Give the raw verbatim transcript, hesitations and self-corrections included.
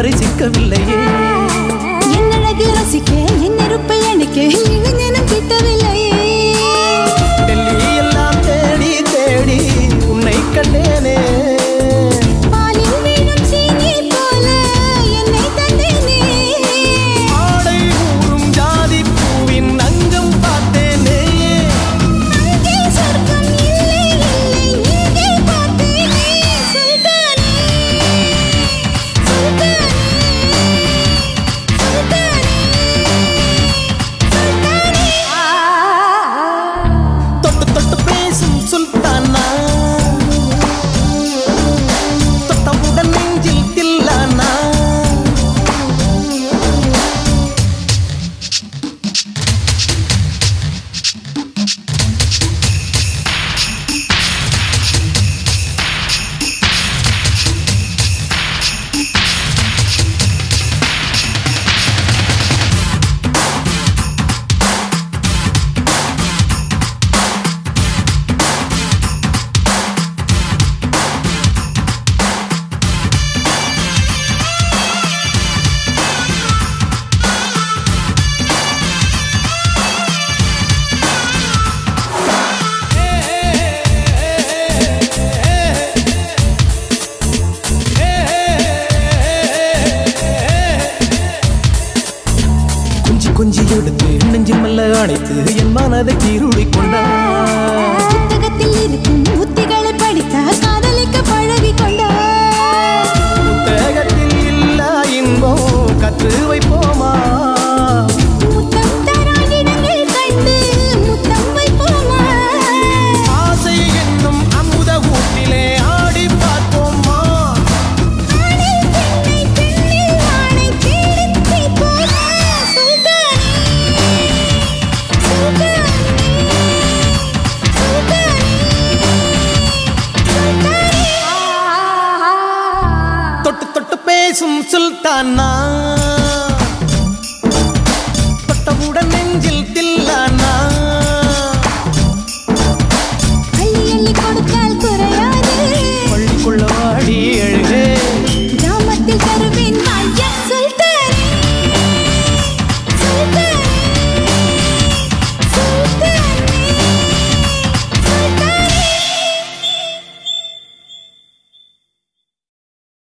பரிசிக்கவில்லையே. என் அழகு ரசிக்க என் நெருப்பை அணைக்க இளைஞனும் கிட்டவில்லையே. டெல்லி எல்லாம் தேடி தேடி உன்னை கண்டேனே. பாலில் வீணும் சீனி போல என்னை தந்தேனே. ஆடை ஊறும் ஜாதி பூவின் அங்கம் பார்த்தேனே. அங்கே சொர்க்கம் இல்லை இல்லை இங்கே பார்த்தேனே. சுல்தானே சுல்தானே சுல்தானே தொட்டு தொட்டு பேசும் சுல்தானா, தொட்டவுடன் நெஞ்சில் தில்லானா. கொஞ்சி கொஞ்சி எடுத்து நெஞ்சில் மெல்ல அணைத்து என் மனதை கீருளி கொண்டார். புத்தகத்தில் இருக்கும் புத்திகளை படித்தால் காதலிக்க பழகி கொண்டார். புத்தகத்தில் இல்லா இன்பம் கற்று வைப்போமா. முத்தம் தரானிடங்கள் கண்டு முத்தம் வைப்போமா. ஆசை என்னும் அமுத ஊட்டிலே ஆடி பார்ப்போமா. ஆணில் பெண்ணை பெண்ணில் ஆணை தேடித் தீர்ப்போமா. சுல்தானே சுல்தானே சுல்தானே சுல்தானே தொட்டு தொட்டு பேசும் சுல்தானா,